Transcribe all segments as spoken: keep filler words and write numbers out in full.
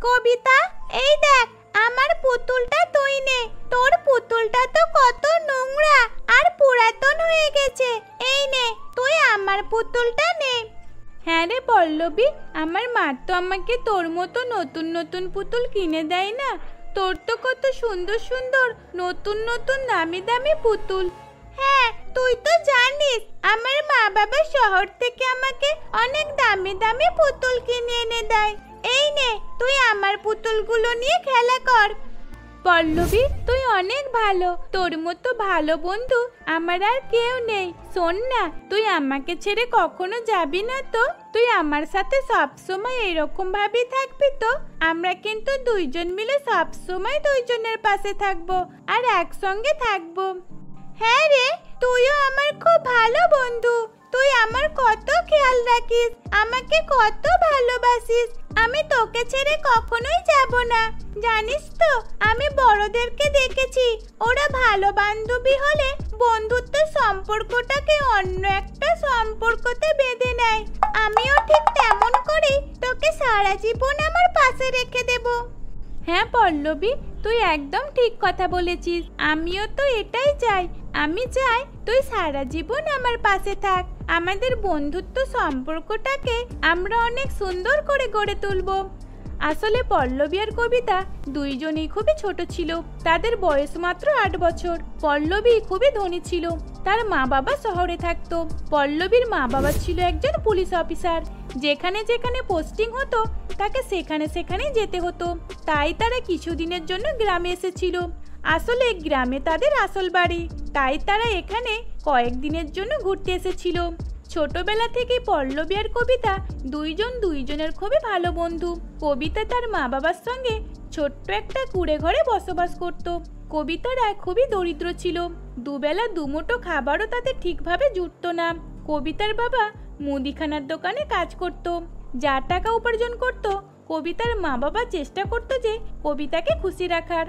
কবিতা, এই দেখ আমার পুতুলটা তুই নে। তোর পুতুলটা তো কত নোংরা আর পুরাতন হয়ে গেছে। এই নে, তুই আমার পুতুলটা নে। হ্যাঁ রে পল্লবী, আমার মা তো আমাকে তোর মতো নতুন নতুন পুতুল কিনে দেয় না। তোর তো কত সুন্দর সুন্দর নতুন নতুন দামি দামি পুতুল। হ্যাঁ, তুই তো জানিস আমার মা বাবা শহর থেকে আমাকে অনেক দামি দামি পুতুল কিনে এনে দেয়। এই নে, তুই আমার পুতুলগুলো নিয়ে খেলা কর। পল্লবী, তুই অনেক ভালো। তোর মতো ভালো বন্ধু আমার আর কেউ নেই। শোন না, তুই আমাকে ছেড়ে কখনো যাবি না তো? তুই আমার সাথে সবসময় এরকম ভাবেই থাকবি তো? আমরা কিন্তু দুইজন মিলে সবসময় দুইজনের পাশে থাকবো আর একসঙ্গে থাকবো। হ্যাঁ রে, তুইও আমার খুব ভালো বন্ধু। তুই আমার কত খেয়াল রাখিস, আমাকে কত ভালোবাসিস। আমি তোকে ছেড়ে কখনোই যাব না। জানিস তো, আমি বড়দেরকে দেখেছি, ওরা ভালো বান্ধবী হলে বন্ধুত্ব সম্পর্কটাকে অন্য একটা সম্পর্কতে বেঁধে নেয়। আমিও ঠিক তেমন করেই তোকে সারা জীবন আমার পাশে রেখে দেব। হ্যাঁ পল্লবী, তুই একদম ঠিক কথা বলেছিস। আমিও তো এটাই চাই। আমি চাই তুই সারা জীবন আমার পাশে থাক। আমাদের বন্ধুত্ব সম্পর্কটাকে আমরা অনেক সুন্দর করে গড়ে তুলব। আসলে পল্লবী আর কবিতা দুইজনেই খুবই ছোট ছিল। তাদের বয়স মাত্র আট বছর। পল্লবী খুবই ধনী ছিল, তার মা বাবা শহরে থাকতো। পল্লবীর মা বাবা ছিল একজন পুলিশ অফিসার। যেখানে যেখানে পোস্টিং হতো তাকে সেখানে সেখানেই যেতে হতো। তাই তারা কিছুদিনের জন্য গ্রামে এসেছিল। আসলে গ্রামে তাদের আসল বাড়ি, তাই তারা এখানে কয়েকদিনের জন্য ঘুরতে এসেছিল। ছোটবেলা থেকে পল্লবী আর কবিতা দুইজন দুইজনের খুবই ভালো বন্ধু। কবিতা তার মা বাবার সঙ্গে ছোট্ট একটা কুঁড়ে ঘরে বসবাস করত। কবিতারা খুবই দরিদ্র ছিল। দুবেলা দুমুঠো খাবারও তাদের ঠিকভাবে জুটতো না। কবিতার বাবা মুদিখানার দোকানে কাজ করত। যা টাকা উপার্জন করত, কবিতার মা বাবা চেষ্টা করত যে কবিতাকে খুশি রাখার।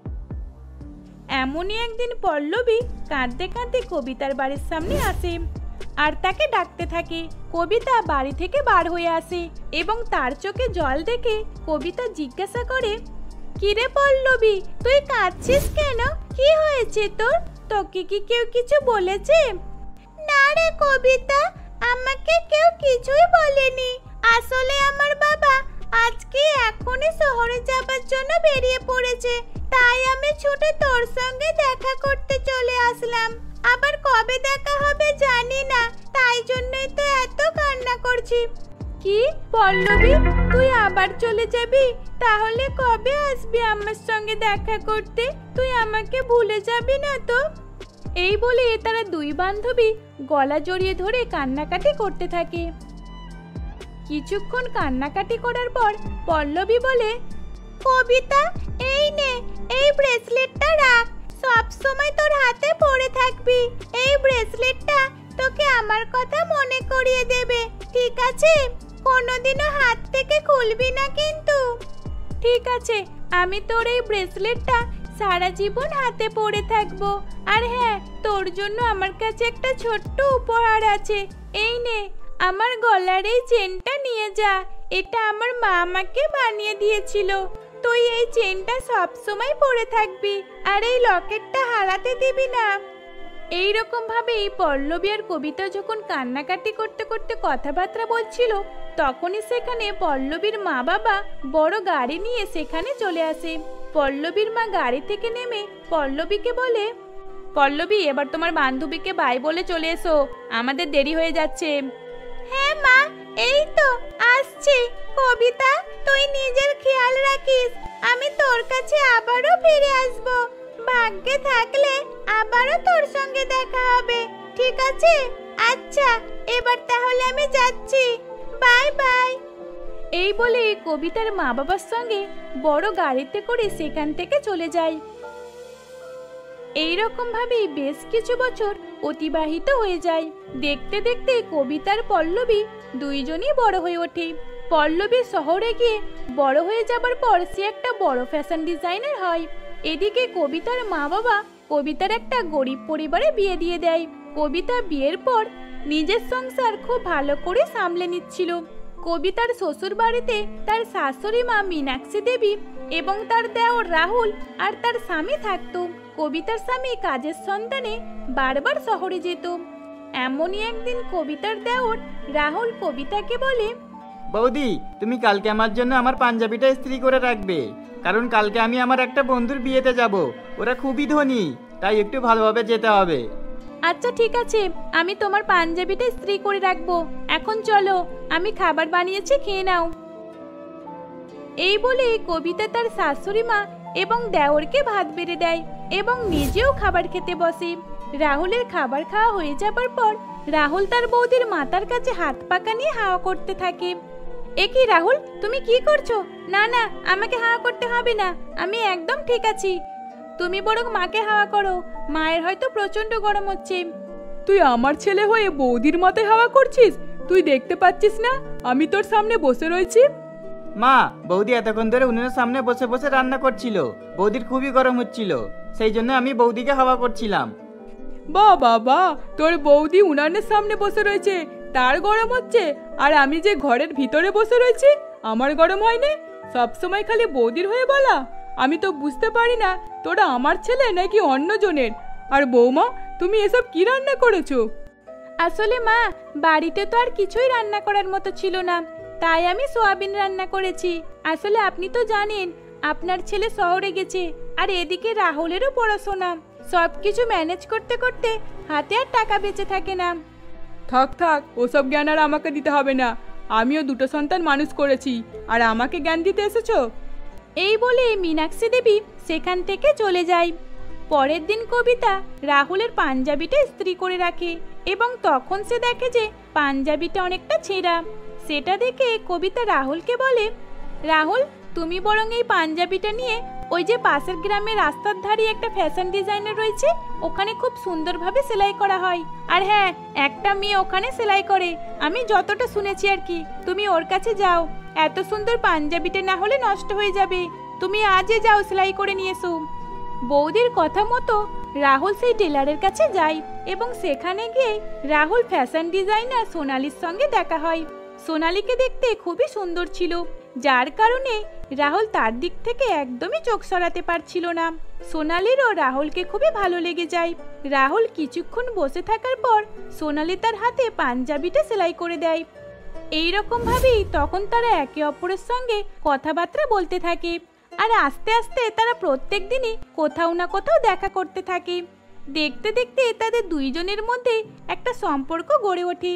এমনই একদিন পল্লবী কাঁদতে কাঁদতে কবিতার বাড়ির সামনে আসে আর তাকে ডাকতে থাকে। কবিতা বাড়ি থেকে বার হয়ে আসে এবং তার চোখে জল দেখে কবিতা জিজ্ঞাসা করে, কিরে পল্লবী, তুই কাঁদছিস কেন? কি হয়েছে তোর? তোকে কি কেউ কিছু বলেছে? না রে কবিতা, আমাকে কেউ কিছুই বলেনি। আসলে আমার বাবা আজকে এখনই শহরে যাবার জন্য বেরিয়ে পড়েছে, তাই আমি ছুটে তোর সঙ্গে দেখা করতে চলে আসলাম। আবার কবে দেখা হবে জানি না, তাই জন্যই তো এত কান্না করছি। কি পল্লবী, তুই আবার চলে যাবি? তাহলে কবে আসবি আমার সঙ্গে দেখা করতে? তুই আমাকে ভুলে যাবি না তো? এই বলে তারা দুই বান্ধবী গলা জড়িয়ে ধরে কান্নাকাটি করতে থাকে। কিছুক্ষণ কান্নাকাটি করার পর পল্লবী বলে, কবিতা, এই নে, এই ব্রেসলেটটা রাখ। সব সময় তোর হাতে পড়ে থাকবি। এই ব্রেসলেটটা তোকে আমার কথা মনে করিয়ে দেবে, ঠিক আছে? কোনোদিনও হাত থেকে খুলবি না কিন্তু। ঠিক আছে, আমি তোর এই ব্রেসলেটটা সারা জীবন হাতে পড়ে থাকবো। আর হ্যাঁ, তোর জন্য আমার কাছে একটা ছোট্ট উপহার আছে। এই নে, আমার গলার এই চেনটা নিয়ে যা। এটা আমার মা আমাকে বানিয়ে দিয়েছিল। তুই এই চেনটা সব সময় পরে থাকবি আর এই লকেটটা হারাতে দিবি না। এই রকম ভাবে পল্লবী আর কবিতা যখন কান্নাকাটি করতে করতে কথাবার্তা বলছিল, তখনই সেখানে পল্লবীর মা বাবা বড় গাড়ি নিয়ে সেখানে চলে আসে। পল্লবীর মা গাড়ি থেকে নেমে পল্লবীকে বলে, পল্লবী, এবার তোমার বান্ধবীকে বাই বলে চলে এসো, আমাদের দেরি হয়ে যাচ্ছে। হ্যাঁ মা, এই তো আসছি। কবিতা, তুই নিজের খেয়াল রাখিস। আমি তোর কাছে আবারও ফিরে আসব। ভাগ্যে থাকলে আবারও তোর সঙ্গে দেখা হবে, ঠিক আছে? আচ্ছা, এবার তাহলে আমি যাচ্ছি। Bye bye. এই বলে কবিতার মা বাবার সঙ্গে বড় গাড়িতে করে সেখান থেকে চলে যায়। এইরকম ভাবেই বেশ কিছু বছর অতিবাহিত হয়ে যায়। দেখতে দেখতে কবিতার পল্লবী দুইজনই বড় হয়ে ওঠে। পল্লবী শহরে গিয়ে বড় হয়ে যাবার পর সে একটা বড় ফ্যাশন ডিজাইনার হয়। এদিকে কবিতার মা বাবা কবিতার একটা গরিব পরিবারে বিয়ে দিয়ে দেয়। কবিতা বিয়ের পর নিজের সংসার খুব ভালো করে সামলে নিচ্ছিল। কবিতার শ্বশুর বাড়িতে তার শাশুড়ি মা মীনাক্ষী দেবী এবং তার দেওর রাহুল আর তার স্বামী থাকতো। কবিতার স্বামী কাজের সন্ধানে বারবার শহরে যেত। এমনই একদিন কবিতার দেওর রাহুল কবিতাকে বলে, বৌদি, তুমি কালকে আমার জন্য আমার পাঞ্জাবিটা ইস্ত্রি করে রাখবে, কারণ কালকে আমি আমার একটা বন্ধুর বিয়েতে যাব। ওরা খুবই ধনী, তাই একটু ভালোভাবে যেতে হবে। আচ্ছা ঠিক আছে, আমি তোমার পাঞ্জাবিটা ইস্ত্রি করে রাখবো। এখন চলো, আমি খাবার বানিয়েছি, খেয়ে নাও। এই বলে কবিতা তার শাশুড়ি মা এবং দেওরকে ভাত বেড়ে দেয় এবং নিজেও খাবার খেতে বসে। রাহুলের খাবার খাওয়া হয়ে যাবার পর রাহুল তার বৌদির মাথার কাছে হাত পাকা নিয়ে হাওয়া করতে থাকে। এ কি রাহুল, তুমি কি করছো? না না, আমাকে হাওয়া করতে হবে না, আমি একদম ঠিক আছি। তুমি বরং মাকে হাওয়া করো, মায়ের হয়তো প্রচন্ড গরম হচ্ছে। তুই আমার ছেলে হয়ে বৌদির মাথায় হাওয়া করছিস? তুই দেখতে পাচ্ছিস না আমি তোর সামনে বসে রয়েছি? মা, বৌদি এতক্ষণ ধরে উনুনের সামনে বসে বসে রান্না করছিল। বৌদির খুবই গরম হচ্ছিল, সেই জন্য আমি বৌদিকে হাওয়া করছিলাম। বা বাবা, তোর বৌদি উনানের সামনে বসে রয়েছে, তার গরম হচ্ছে, আর আমি যে ঘরের ভিতরে বসে রয়েছি আমার গরম হয়নি? সবসময় খালি বৌদির হয়ে বলা। আমি তো বুঝতে পারি না তোরা আমার ছেলে নাকি অন্যজনের। আর বৌমা, তুমি এসব কি রান্না করেছো? আসলে মা, বাড়িতে তো আর কিছুই রান্না করার মতো ছিল না, তাই আমি সোয়াবিন রান্না করেছি। আসলে আপনি তো জানেন আপনার ছেলে শহরে গেছে, আর এদিকে রাহুলেরও পড়াশোনা, সবকিছু ম্যানেজ করতে করতে হাতে আর টাকা বেঁচে থাকে না। থাক থাক, ওসব জ্ঞান আর আমাকে দিতে হবে না। আমিও দুটো সন্তান মানুষ করেছি, আর আমাকে জ্ঞান দিতে এসেছো? এই বলে মীনাক্ষী দেবী সেখান থেকে চলে যায়। পরের দিন কবিতা রাহুলের পাঞ্জাবিটা ইস্ত্রি করে রাখে এবং তখন সে দেখে যে পাঞ্জাবিটা অনেকটা ছেঁড়া। সেটা দেখে কবিতা রাহুলকে বলে, রাহুল, তুমি বরং এই পাঞ্জাবিটা নিয়ে ওই যে পাশের গ্রামের রাস্তার ধারে একটা ফ্যাশন ডিজাইনার রয়েছে, ওখানে খুব সুন্দরভাবে সেলাই করা হয়। আর হ্যাঁ, একটা মেয়ে ওখানে সেলাই করে, আমি যতটা শুনেছি আর কি। তুমি ওর কাছে যাও, এত সুন্দর পাঞ্জাবিটা না হলে নষ্ট হয়ে যাবে। তুমি আজই যাও, সেলাই করে নিয়ে এসো। বৌদির কথা মতো রাহুল সেই টেলারের কাছে যায় এবং সেখানে গিয়ে রাহুল ফ্যাশন ডিজাইনার সোনালির সঙ্গে দেখা হয়। সোনালিকে দেখতে খুবই সুন্দর ছিল, যার কারণে রাহুল তার দিক থেকে একদমই চোখ সরাতে পারছিল না। সোনালিরও রাহুলকে খুবই ভালো লেগে যায়। রাহুল কিছুক্ষণ বসে থাকার পর সোনালি তার হাতে পাঞ্জাবিটা সেলাই করে দেয়। এইরকম ভাবেই তখন তারা একে অপরের সঙ্গে কথাবার্তা বলতে থাকে, আর আস্তে আস্তে তারা প্রত্যেক দিনই কোথাও না কোথাও দেখা করতে থাকে। দেখতে দেখতে তাদের দুইজনের মধ্যে একটা সম্পর্ক গড়ে ওঠে।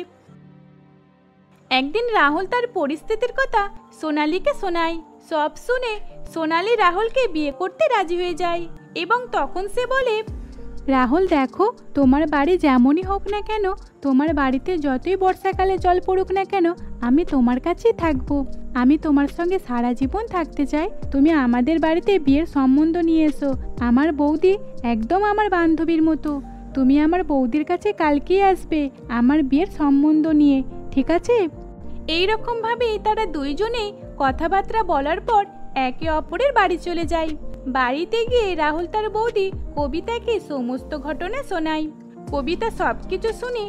একদিন রাহুল তার পরিস্থিতির কথা সোনালিকে শোনায়। সব শুনে সোনালি রাহুলকে বিয়ে করতে রাজি হয়ে যায় এবং তখন সে বলে, রাহুল দেখো, তোমার বাড়ি যেমনই হোক না কেন, তোমার বাড়িতে যতই বর্ষাকালে জল পড়ুক না কেন, আমি তোমার কাছেই থাকবো। আমি তোমার সঙ্গে সারা জীবন থাকতে চাই। তুমি আমাদের বাড়িতে বিয়ের সম্বন্ধ নিয়ে এসো। আমার বৌদি একদম আমার বান্ধবীর মতো। তুমি আমার বৌদির কাছে কালকেই আসবে আমার বিয়ের সম্বন্ধ নিয়ে, ঠিক আছে? এইরকম ভাবে তারা দুইজনে কথাবার্তা বলার পর একে অপরের বাড়ি চলে যায়। বাড়িতে গিয়ে রাহুল তার বৌদি কবিতাকে সমস্ত ঘটনা শোনায়। কবিতা সবকিছু শুনে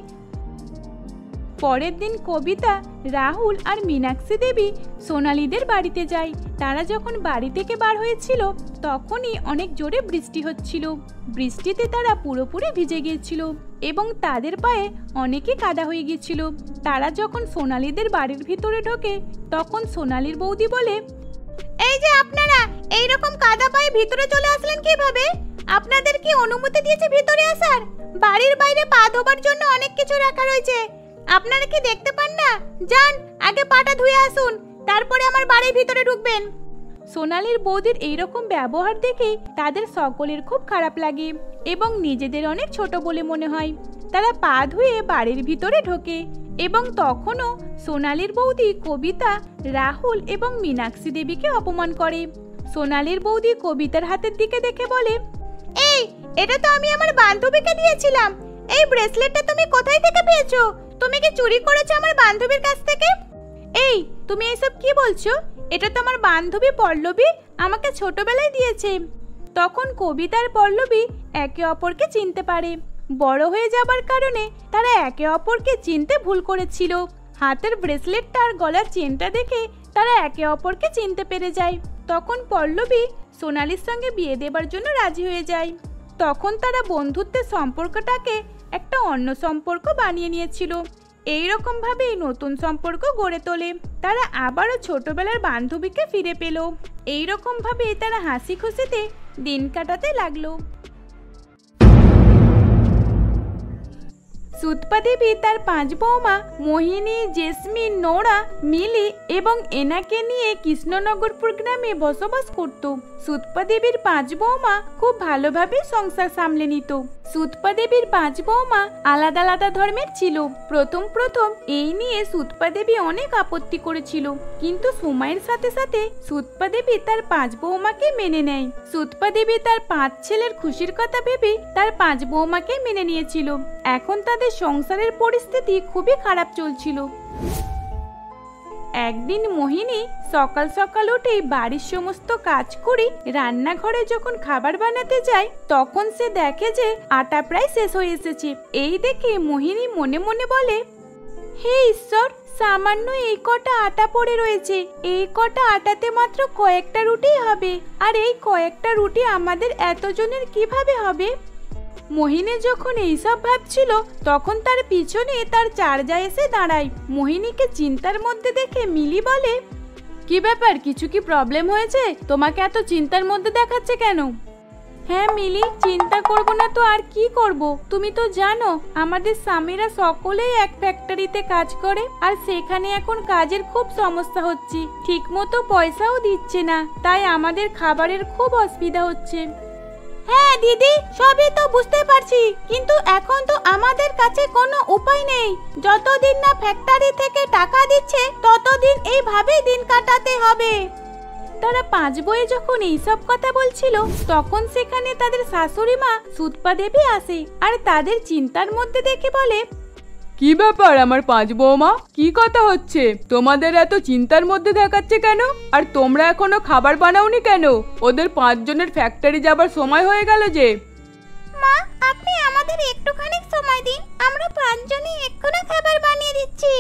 পরের দিন কবিতা, রাহুল আর মীনাক্ষী দেবী সোনালিদের বাড়িতে যায়। তারা যখন বাড়ি থেকে বার হয়েছিল তখনই অনেক জোরে বৃষ্টি হচ্ছিল। বৃষ্টিতে তারা পুরোপুরি ভিজে গিয়েছিল এবং তাদের পায়ে অনেকই কাদা হয়ে গিয়েছিল। তারা যখন সোনালিদের বাড়ির ভিতরে ঢোকে তখন সোনালির বৌদি বলে, এই যে আপনারা এইরকম কাদা পায়ে ভিতরে চলে আসলেন কিভাবে? আপনাদের কি অনুমতি দিয়েছে ভিতরে আসার? বাড়ির বাইরে পা ধোবার জন্য অনেক কিছু রাখা রয়েছে, আপনারা কি দেখতে পান না? যান, আগে পাটা ধুয়ে আসুন, তারপরে আমার বাড়ির ভিতরে ঢুকবেন। সোনালির বৌদির এইরকম ব্যবহার দেখে তাদের সকলের খুব খারাপ লাগে এবং নিজেদের অনেক ছোট বলে মনে হয়। তারা পা ধুয়ে বাড়ির ভিতরে ঢোকে এবং তখনও সোনালির বৌদি কবিতা, রাহুল এবং মীনাক্ষী দেবীকে অপমান করে। সোনালির বৌদি কবিতার হাতের দিকে দেখে বলে, এই, এটা তো আমি আমার বান্ধবীকে দিয়েছিলাম। এই ব্রেসলেটটা তুমি কোথায় থেকে পেয়েছো? তুমি কি চুরি করেছো আমার বান্ধবীর কাছ থেকে? এই, তুমি এসব কি বলছো? এটা তো আমার বান্ধবী পল্লবী আমাকে ছোটবেলায় দিয়েছে। তখন কবিতার পল্লবী একে অপরকে চিনতে পারে। বড় হয়ে যাবার কারণে তারা একে অপরকে চিনতে ভুল করেছিল। হাতের ব্রেসলেটটা আর গলার চেনটা দেখে তারা একে অপরকে চিনতে পেরে যায়। তখন পল্লবী সোনালির সঙ্গে বিয়ে দেবার জন্য রাজি হয়ে যায়। তখন তারা বন্ধুত্বের সম্পর্কটাকে একটা অন্য সম্পর্ক বানিয়ে নিয়েছিল। এইরকম ভাবে নতুন সম্পর্ক গড়ে তোলে। তারা আবারও ছোটবেলার বান্ধবীকে ফিরে পেল। এইরকম ভাবে তারা হাসি খুশিতে দিন কাটাতে লাগলো। সুতপা দেবী তার পাঁচ বৌমা মোহিনী, জেসমিন, নোরা, মিলি এবং এনাকে নিয়ে কৃষ্ণনগরপুর গ্রামে বসবাস করত। সুতপা দেবীর পাঁচ বৌমা খুব ভালোভাবে সংসার সামলে নিত। সুতপা দেবীর পাঁচ বৌমা আলাদা আলাদা ধর্মের ছিল। প্রথম প্রথম এই নিয়ে সুতপা দেবী অনেক আপত্তি করেছিল, কিন্তু সময়ের সাথে সাথে সুতপা দেবী তার পাঁচ বৌমাকে মেনে নেয়। সুতপা দেবী তার পাঁচ ছেলের খুশির কথা ভেবে তার পাঁচ বৌমাকে মেনে নিয়েছিল। এখন তাদের সংসারের পরিস্থিতি খুবই খারাপ চলছিল। একদিন মোহিনী সকাল সকাল উঠেই বাড়ির সমস্ত কাজ করে রান্নাঘরে যখন খাবার বানাতে যায়, তখন সে দেখে যে আটা প্রায় শেষ হয়ে এসেছে। এই দেখে মোহিনী মনে মনে বলে, হে ঈশ্বর, সামান্য এই কটা আটা পড়ে রয়েছে। এই কটা আটাতে মাত্র কয়েকটা রুটি হবে, আর এই কয়েকটা রুটি আমাদের এতজনের কিভাবে হবে? মোহিনী যখন এইসব ভাবছিল, তখন তার পিছনে তার চারজা এসে দাঁড়ায়। মোহিনীকে চিন্তার মধ্যে দেখে মিলি বলে, কি ব্যাপার, কিছু কি প্রবলেম হয়েছে? তোমাকে এত চিন্তার মধ্যে দেখাচ্ছে কেন? হ্যাঁ মিলি, চিন্তা করব না তো আর কি করব। তুমি তো জানো আমাদের স্বামীরা সকলেই এক ফ্যাক্টরিতে কাজ করে, আর সেখানে এখন কাজের খুব সমস্যা হচ্ছে। ঠিক মতো পয়সাও দিচ্ছে না, তাই আমাদের খাবারের খুব অসুবিধা হচ্ছে। হ্যাঁ দিদি, সবই তো বুঝতে পারছি, কিন্তু এখন তো আমাদের কাছে কোনো উপায় নেই। যতদিন না ফ্যাক্টরি থেকে টাকা দিচ্ছে, ততদিন এইভাবেই দিন কাটাতে হবে। তারা পাঁচ বয়ে যখন এইসব কথা বলছিল, তখন সেখানে তাদের শাশুড়ি মা সুতপা দেবী আসে, আর তাদের চিন্তার মধ্যে দেখে বলে, কি ব্যাপার আমার পাঁচ বৌমা, কি কথা হচ্ছে? তোমাদের এত চিন্তার মধ্যে দেখাচ্ছে কেন? আর তোমরা এখনো খাবার বানাওনি কেন? ওদের পাঁচজনের ফ্যাক্টরি যাবার সময় হয়ে গেল যে। মা, আপনি আমাদের একটুখানি সময় দিন, আমরা পাঁচজনই এক্ষুনি খাবার বানিয়ে দিচ্ছি।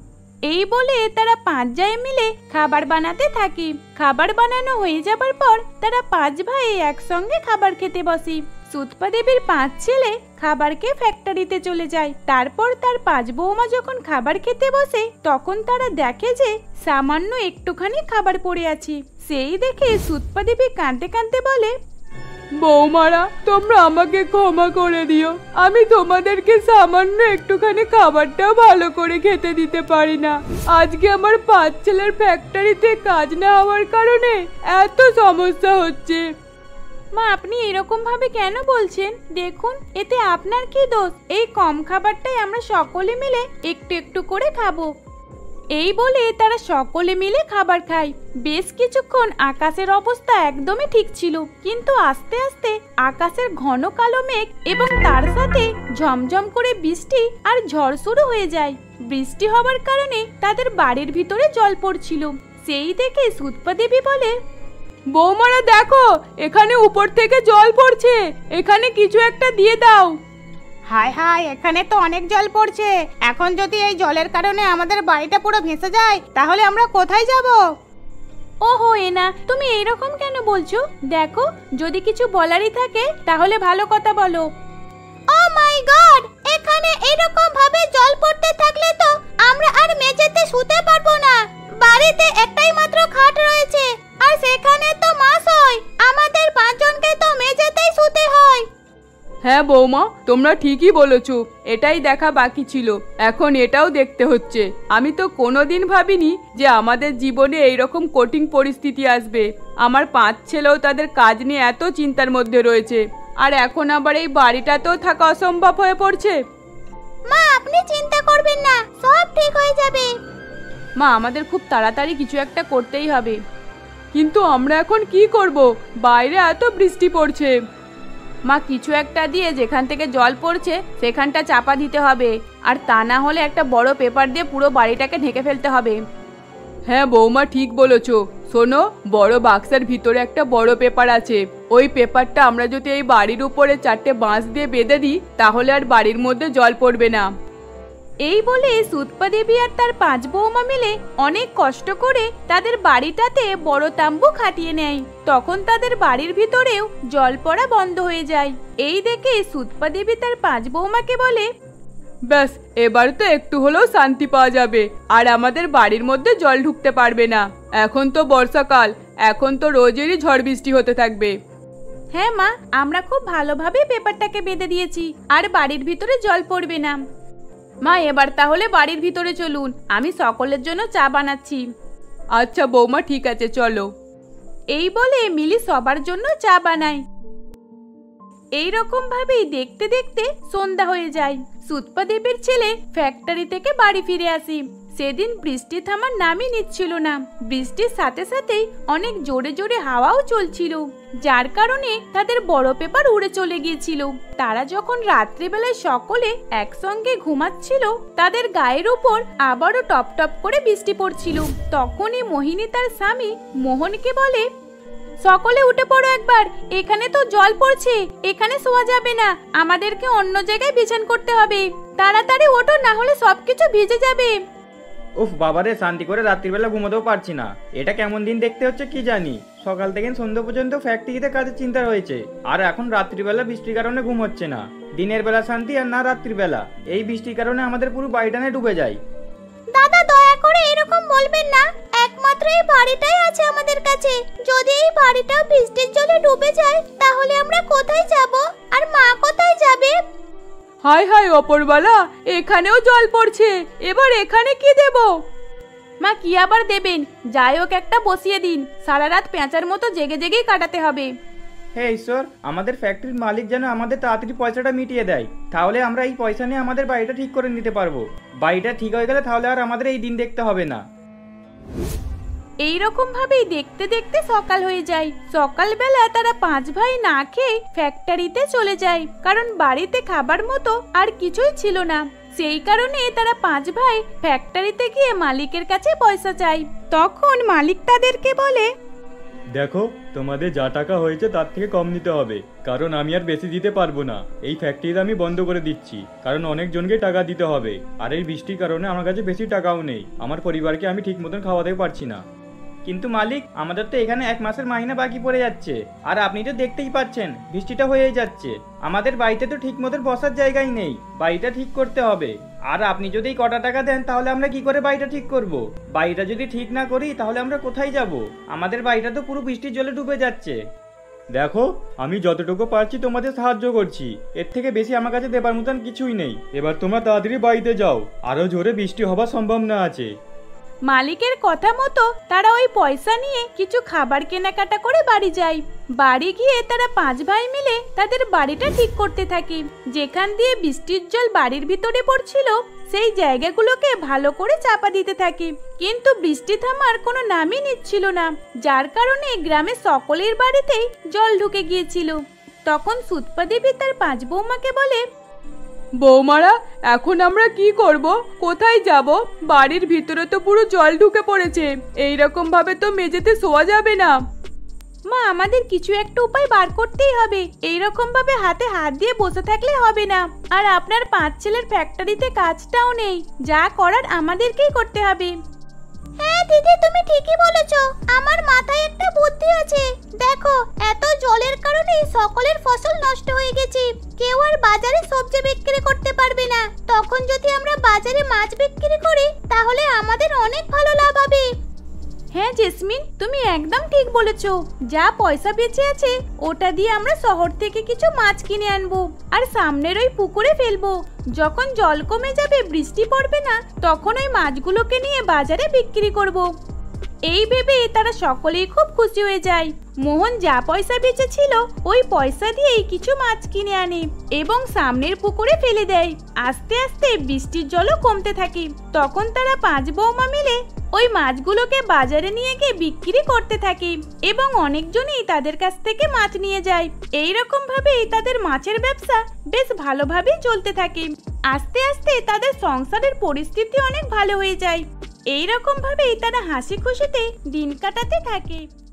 এই বলে তারা পাঁচ ভাই মিলে খাবার বানাতে থাকে। খাবার বানানো হয়ে যাবার পর তারা পাঁচ ভাই একসঙ্গে খাবার খেতে বসে। সুতপা দেবীর পাঁচ ছেলে খাবার খেয়ে ফ্যাক্টরিতে চলে যায়। তারপর তার পাঁচ বৌমা যখন খাবার খেতে বসে, তখন তারা দেখে যে সামান্য একটুখানি খাবার পড়ে আছে। সেই দেখে সুতপা দেবী কাঁদতে কাঁদতে বলে, বৌমারা, তোমরা আমাকে ক্ষমা করে দিও। আমি তোমাদেরকে সামান্য একটুখানি খাবারটাও ভালো করে খেতে দিতে পারি না। আজকে আমার পাঁচ ছেলের ফ্যাক্টরিতে কাজ না হওয়ার কারণে এত সমস্যা হচ্ছে। মা, আপনি এরকম ভাবে কেন বলছেন? দেখুন, এতে আপনার কি দোষ? এই কম খাবারটাই আমরা সকলে মিলে একটু একটু করে খাবো। এই বলে তারা সকলে মিলে খাবার খায়। বেশ কিছুক্ষণ আকাশের অবস্থা একদমই ঠিক ছিল, কিন্তু আস্তে আস্তে আকাশের ঘন কালো মেঘ এবং তার সাথে ঝমঝম করে বৃষ্টি আর ঝড় শুরু হয়ে যায়। বৃষ্টি হওয়ার কারণে তাদের বাড়ির ভিতরে জল পড়ছিল। সেই দেখে সুতপা দেবী বলে, বৌমারা দেখো, এখানে উপর থেকে জল পড়ছে, এখানে কিছু একটা দিয়ে দাও। হায় হায়, এখানে তো অনেক জল পড়ছে। এখন যদি এই জলের কারণে আমাদের বাড়িটা পুরো ভেসে যায়, তাহলে আমরা কোথায় যাব? ওহো এনা, তুমি এইরকম কেন বলছো? দেখো, যদি কিছু বলারই থাকে তাহলে ভালো কথা বলো। ও মাই গড, এখানে এরকম ভাবে জল পড়তে থাকলে তো আমরা আর মেঝেতে শুতে পারবো না। বাড়িতে একটাই মাত্র খাট রয়েছে, আর সেখানে তো মাস হয়। আমাদের পাঁচজনকে তো মেঝেতেই শুতে হয়। হ্যাঁ বৌমা, তোমরা ঠিকই বলেছ, এটাই দেখা বাকি ছিল, এখন এটাও দেখতে হচ্ছে। আমি তো কোনোদিন ভাবিনি যে আমাদের জীবনে এইরকম কঠিন পরিস্থিতি আসবে। আমার পাঁচ ছেলেও তাদের কাজ নিয়ে এত চিন্তার মধ্যে রয়েছে, আর এখন আবার এই বাড়িটাতেও থাকা অসম্ভব হয়ে পড়ছে। মা, আপনি চিন্তা করবেন না, সব ঠিক হয়ে যাবে। মা, আমাদের খুব তাড়াতাড়ি কিছু একটা করতেই হবে। কিন্তু আমরা এখন কি করব? বাইরে এত বৃষ্টি পড়ছে। মা, কিছু একটা দিয়ে যেখান থেকে জল পড়ছে সেখানটা চাপা দিতে হবে, আর তা না হলে একটা বড় পেপার দিয়ে পুরো বাড়িটাকে ঢেকে ফেলতে হবে। হ্যাঁ বৌমা, ঠিক বলেছ। শোনো, বড় বাক্সের ভিতরে একটা বড় পেপার আছে। ওই পেপারটা আমরা যদি এই বাড়ির উপরে চারটে বাঁশ দিয়ে বেঁধে দিই, তাহলে আর বাড়ির মধ্যে জল পড়বে না। এই বলে সুতপা দেবী আর তার পাঁচ বৌমা মিলে অনেক কষ্ট করে তাদের বাড়িটাতে বড় তাম্বু খাটিয়ে নেয়। তখন তাদের বাড়ির ভিতরেও জল পড়া বন্ধ হয়ে যায়। এই দেখে সুতপা দেবী তার পাঁচ বৌমাকে বলে, ব্যাস এবার তো একটু হলেও শান্তি পাওয়া যাবে, আর আমাদের বাড়ির মধ্যে জল ঢুকতে পারবে না। এখন তো বর্ষাকাল, এখন তো রোজেরই ঝড় বৃষ্টি হতে থাকবে। হ্যাঁ মা, আমরা খুব ভালোভাবে পেপারটাকে বেঁধে দিয়েছি, আর বাড়ির ভিতরে জল পড়বে না। মা এবার তাহলে বাড়ির ভিতরে চলুন, আমি সকলের জন্য চা বানাচ্ছি। আচ্ছা বৌমা, ঠিক আছে চলো। এই বলে মিলি সবার জন্য চা বানায়। এই রকম ভাবেই দেখতে দেখতে সন্ধ্যা হয়ে যায়। সুতপা দেবীর ছেলে ফ্যাক্টরি থেকে বাড়ি ফিরে আসি। সেদিন বৃষ্টি থামার নামই নিচ্ছিল না। বৃষ্টির সাথে সাথেই অনেক জোরে জোরে হাওয়াও চলছিল, যার কারণে তাদের বড় পেপার উড়ে চলে গিয়েছিল। তারা যখন রাত্রিবেলায় সকলে একসঙ্গে ঘুমাচ্ছিল, তাদের গায়ের উপর আবারও টপ টপ করে বৃষ্টি পড়ছিল। তখনই মোহিনী তার স্বামী মোহনকে বলে, সকলে উঠে পড়ো একবার, এখানে তো জল পড়ছে, এখানে শোয়া যাবে না, আমাদেরকে অন্য জায়গায় বিছান করতে হবে। তাড়াতাড়ি ওঠো, না হলে সবকিছু ভিজে যাবে। উফ বাবারে, শান্তি করে রাত্রিবেলা ঘুমোতেও পারছি না। এটা কেমন দিন দেখতে হচ্ছে কি জানি। সকাল থেকে সন্ধ্যা পর্যন্ত ফ্যাক্টরিতে কাজের চিন্তা রয়েছে, আর এখন রাত্রিবেলা বৃষ্টির কারণে ঘুম হচ্ছে না। দিনের বেলা শান্তি আর না রাত্রিবেলা। এই বৃষ্টির কারণে আমাদের পুরো বাড়িটানে ডুবে যায়। দাদা দয়া করে এরকম বলবেন না, একমাত্র এই বাড়িটাই আছে আমাদের কাছে। যদি এই বাড়িটা বৃষ্টির জলে ডুবে যায় তাহলে আমরা কোথায় যাব, আর মা কোথায় যাবে? হাই হাই ওপরওয়ালা, এখানেও জল পড়ছে, এবার এখানে কি দেব? মা কি আবার দেবেন, যাই হোক একটা বসিয়ে দিন, সারা রাত পেঁচার মতো জেগে জেগেই কাটাতে হবে। হে ঈশ্বর, আমাদের ফ্যাক্টরির মালিক যেন আমাদের তাড়াতাড়ি পয়সাটা মিটিয়ে দেয়, তাহলে আমরা এই পয়সা নিয়ে আমাদের বাড়িটা ঠিক করে নিতে পারবো। বাড়িটা ঠিক হয়ে গেলে তাহলে আর আমাদের এই দিন দেখতে হবে না। এই রকম ভাবেই দেখতে দেখতে সকাল হয়ে যায়। সকালবেলা তারা পাঁচ ভাই না খেয়ে ফ্যাক্টরিতে চলে যায়, কারণ বাড়িতে খাবার মতো আর কিছুই ছিল না। সেই কারণে তারা পাঁচ ভাই ফ্যাক্টরিতে গিয়ে মালিকের কাছে পয়সা চায়। তখন মালিক তাদেরকে বলে, দেখো, তোমাদের যা টাকা হয়েছে তার থেকে কম নিতে হবে, কারণ আমি আর বেশি দিতে পারবো না। এই ফ্যাক্টরিটা আমি বন্ধ করে দিচ্ছি, কারণ অনেকজনকে টাকা দিতে হবে, আর এই বৃষ্টির কারণে আমার কাছে বেশি টাকাও নেই। আমার পরিবারকে আমি ঠিক মতন খাওয়াতে পারছি না। কিন্তু মালিক, আমাদের তো এখানে এক মাসের মাইনে বাকি পড়ে যাচ্ছে, আর আপনি তো দেখতেই পাচ্ছেন বৃষ্টিটা হয়েই যাচ্ছে। আমাদের বাড়িতে তো ঠিক মতো বসার জায়গাই নেই, বাড়িটা ঠিক করতে হবে। আর আপনি যদি কটা টাকা দেন তাহলে আমরা কি করে বাড়িটা ঠিক করব? বাড়িটা যদি ঠিক না করি তাহলে আমরা কোথায় যাব? আমাদের বাড়িটা তো পুরো বৃষ্টির জলে ডুবে যাচ্ছে। দেখো, আমি যতটুকু পারছি তোমাদের সাহায্য করছি, এর থেকে বেশি আমার কাছে দেবার মতন কিছুই নেই। এবার তোমরা তাড়াতাড়ি বাড়িতে যাও, আরো জোরে বৃষ্টি হবার সম্ভাবনা আছে। মালিকের কথা মতো তারা ওই পয়সা নিয়ে কিছু খাবার কেনাকাটা করে বাড়ি যায়। বাড়ি গিয়ে তারা পাঁচ ভাই মিলে তাদের বাড়িটা ঠিক করতে থাকে। যেখান দিয়ে বৃষ্টির জল বাড়ির ভিতরে পড়ছিল সেই জায়গাগুলোকে ভালো করে চাপা দিতে থাকে, কিন্তু বৃষ্টি থামার কোনো নামই নিচ্ছিল না, যার কারণে গ্রামের সকলের বাড়িতেই জল ঢুকে গিয়েছিল। তখন সুতপা দেবী তার পাঁচ বৌমাকে বলে, বৌমারা, এখন আমরা কি করব? কোথায় যাব? বাড়ির ভিতরে তো পুরো জল ঢুকে পড়েছে, এই রকম ভাবে তো মেঝেতে শোয়া যাবে না। মা, আমাদের কিছু একটা উপায় বার করতেই হবে, এই রকম ভাবে হাতে হাত দিয়ে বসে থাকলে হবে না। আর আপনার পাঁচ ছেলের ফ্যাক্টরিতে কাজটাও নেই, যা করার আমাদেরকেই করতে হবে। হ্যাঁ দিদি, তুমি ঠিকই বলেছো, আমার মাথায় একটা বুদ্ধি আছে। দেখো, এত জলের কারণে সকলের ফসল নষ্ট হয়ে গেছে, কেউ আর বাজারে সবজি বিক্রি করতে পারবে না। তখন যদি আমরা বাজারে মাছ বিক্রি করি তাহলে আমাদের অনেক ভালো লাভ হবে। হ্যাঁ জেসমিন, তুমি একদম ঠিক বলেছো। যা পয়সা বেঁচে আছে ওটা দিয়ে আমরা শহর থেকে কিছু মাছ কিনে আনবো, আর সামনের ওই পুকুরে ফেলবো। যখন জল কমে যাবে, বৃষ্টি পড়বে না, তখন ওই মাছগুলোকে নিয়ে বাজারে বিক্রি করব। এই ভেবে তারা সকলেই খুব খুশি হয়ে যায়। মোহন যা পয়সা বেঁচেছিল ওই পয়সা দিয়েই কিছু মাছ কিনে আনে এবং সামনের পুকুরে ফেলে দেয়। আস্তে আস্তে বৃষ্টির জলও কমতে থাকে। তখন তারা পাঁচ বৌমা মিলে ওই মাছগুলোকে বাজারে নিয়ে গিয়ে বিক্রি করতে থাকে এবং অনেকজনই তাদের কাছ থেকে মাছ নিয়ে যায়। এই রকম ভাবেই তাদের মাছের ব্যবসা বেশ ভালোভাবেই চলতে থাকে। আস্তে আস্তে তাদের সংসারের পরিস্থিতি অনেক ভালো হয়ে যায়। এই রকম ভাবেই তারা হাসি খুশিতে দিন কাটাতে থাকে।